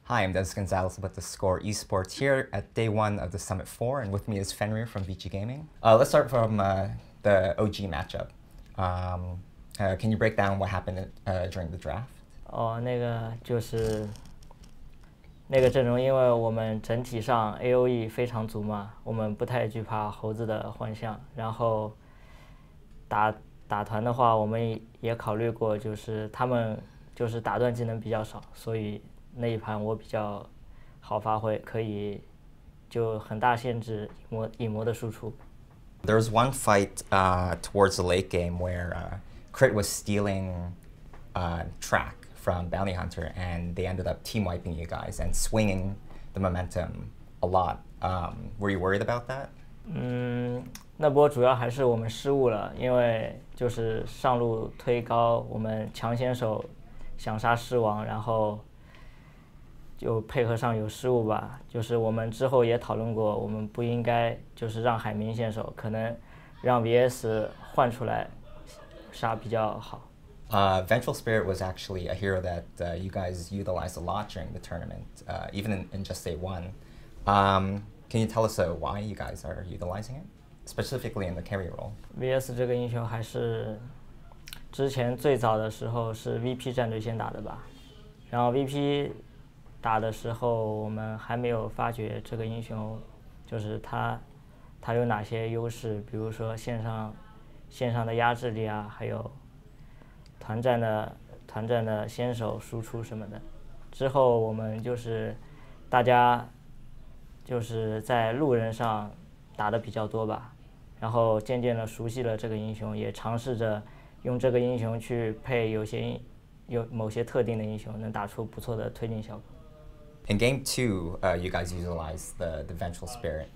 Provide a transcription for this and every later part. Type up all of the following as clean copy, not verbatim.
Hi, I'm Des Gonzalez with theScore eSports here at day one of the Summit 4, and with me is Fenrir from Vici Gaming. Let's start from the OG matchup. Can you break down what happened during the draft? 那个就是那个阵容，因为我们整体上 AOE 非常足嘛，我们不太惧怕猴子的幻象。然后打团的话，我们也考虑过，就是他们就是打断技能比较少，所以那一盘我比较好发挥，可以就很大限制影魔的输出。 There was one fight towards the late game where Crit was stealing track from Bounty Hunter, and they ended up team wiping you guys and swinging the momentum a lot. Were you worried about that? 那波主要还是我们失误了，因为就是上路推高，我们强先手想杀狮王，然后就配合上有失误吧。就是我们之后也讨论过，我们不应该就是让海明先手，可能让 VS 换出来杀比较好。 Vengeful Spirit was actually a hero that you guys utilized a lot during the tournament, even in just day one. Can you tell us why you guys are utilizing it, specifically in the carry role? VS 这个英雄还是之前最早的时候是 VP 战队先打的吧，然后 VP 打的时候我们还没有发觉这个英雄就是他有哪些优势，比如说线上的压制力啊，还有团战的先手输出什么的。之后我们就是大家就是在路人上打的比较多吧，然后渐渐的熟悉了这个英雄，也尝试着用这个英雄去配有某些特定的英雄，能打出不错的推进效果。 In game 2, you guys utilized the Vengeful Spirit.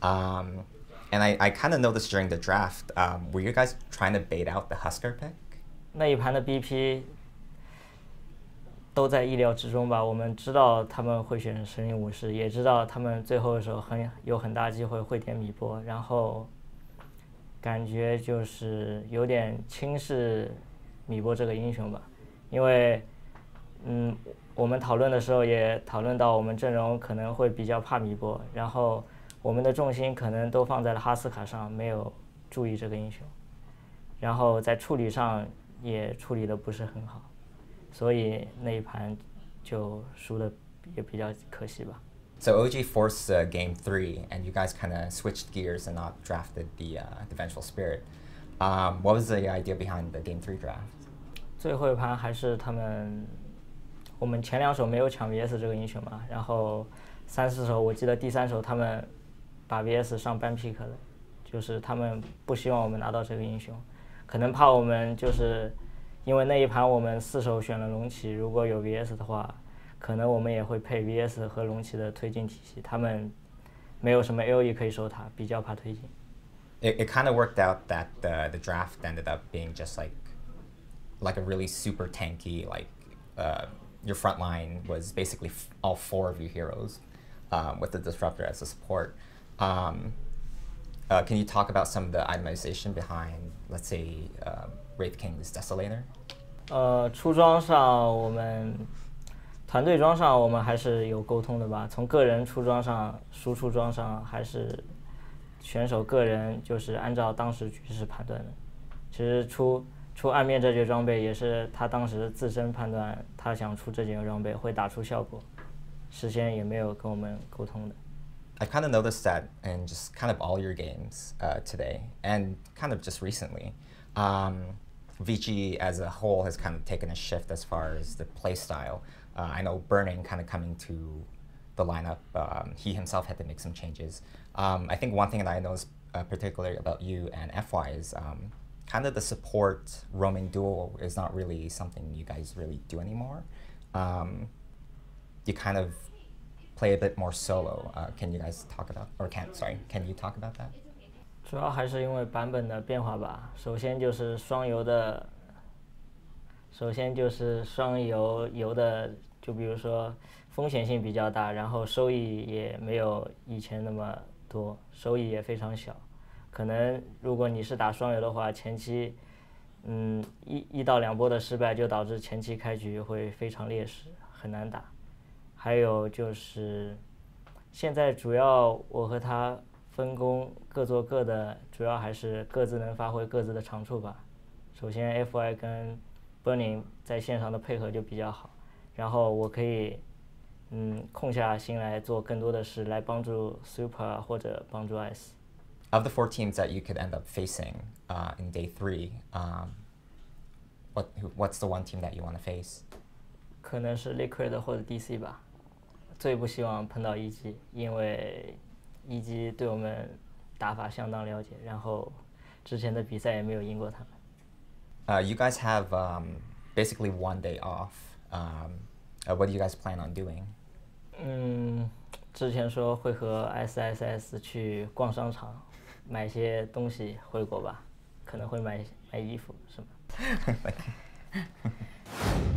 And I kind of noticed during the draft, were you guys trying to bait out the Husker pick? 那一盘的 BP 都在意料之中吧，我们知道他们会选神灵武士，也知道他们最后的时候有很大机会会点米波，然后感觉就是有点轻视米波这个英雄吧，因为我们讨论的时候也讨论到我们阵容可能会比较怕米波，然后我们的重心可能都放在了哈斯卡上，没有注意这个英雄，然后在处理上也处理的不是很好，所以那一盘就输的也比较可惜吧。 So OG forced game 3, and you guys kind of switched gears and not drafted the Vengeful Spirit. What was the idea behind the game 3 draft? 最后一盘还是我们前2手没有抢 VS 这个英雄嘛，然后3、4手我记得第3手他们把 VS 上ban pick 了，就是他们不希望我们拿到这个英雄，可能怕我们就是因为那一盘我们4手选了龙骑，如果有 VS 的话，可能我们也会配 VS 和龙骑的推进体系，他们没有什么 AOE 可以守塔，比较怕推进。 It kind of worked out that the draft ended up being just like a really super tanky, your front line was basically all 4 of your heroes, with the Disruptor as a support. Can you talk about some of the itemization behind, let's say, Wraith King's Desolator? 出装上我们团队装上我们还是有沟通的吧，从个人出装上输出装上还是选手个人就是按照当时局势判断的。其实出暗面这件装备也是他当时自身判断，他想出这件装备会打出效果，事先也没有跟我们沟通的。 I kind of noticed that in just kind of all your games today, and kind of just recently, Vici as a whole has kind of taken a shift as far as the play style. I know Burning kind of coming to the lineup, he himself had to make some changes. I think one thing that I noticed particularly about you and FY is kind of the support roaming duel is not really something you guys really do anymore. You kind of play a bit more solo. Can you guys talk about, can you talk about that? 主要还是因为版本的变化吧。首先就是双游的，就比如说风险性比较大，然后收益也没有以前那么多，收益也非常小。可能如果你是打双游的话，前期1到2波的失败就导致前期开局会非常劣势，很难打。 还有就是现在主要我和他分工各做各的，主要还是各自能发挥各自的长处吧。首先 FY 跟 Burning 在线上的配合就比较好，然后我可以空下心来做更多的事，来帮助 Super 或者帮助 Ice。 Of the 4 teams that you could end up facing in day 3, what's the one team that you want to face? 可能是 Liquid 或者 DC 吧。最不希望碰到EG，因为EG对我们打法相当了解，然后之前的比赛也没有赢过他们。 You guys have basically 1 day off. What do you guys plan on doing? 之前说会和 SSS 去逛商场，买些东西回国吧，可能会买衣服，是吗？